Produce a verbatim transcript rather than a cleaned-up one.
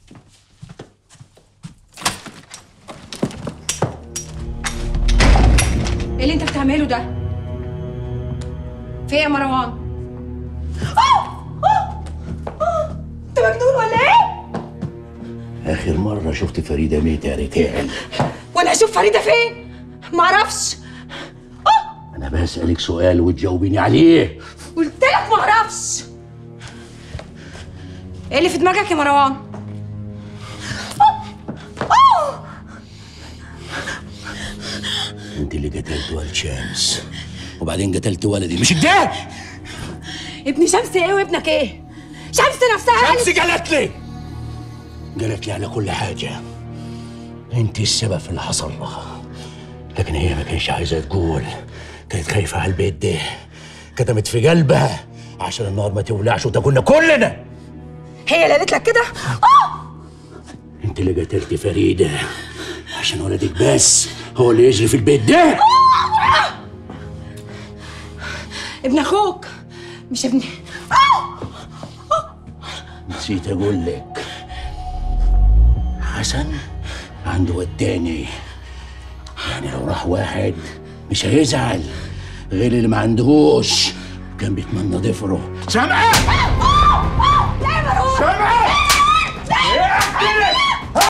ايه اللي انت بتعمله ده؟ في ايه يا مروان؟ انت مجنون ولا ايه؟ اخر مره شفت فريده ميته يا ريتال. وانا اشوف فريده فين؟ معرفش. انا بسالك سؤال وتجاوبيني عليه. قلت لك معرفش. ايه اللي في دماغك يا مروان؟ انت اللي قتلت ولد شمس وبعدين قتلت ولدي، مش كده؟ ابن شمس ايه وابنك ايه؟ شمس نفسها شمس قالت لي قالت لي على كل حاجه. انت السبب في اللي حصل لها، لكن هي ما كانش عايزه تقول. كانت خايفه على البيت ده، كتمت في قلبها عشان النار ما تولعش وتاكلنا كلنا. هي اللي قالت لك كده؟ انت اللي قتلتي فريده عشان ولدك بس هو اللي يجري في البيت ده. ابن اخوك مش ابني. نسيت اقول لك، حسن عنده والتاني، يعني لو راح واحد مش هيزعل غير اللي ما عندهوش. كان بيتمنى ضفره. سامعه؟ سامعه؟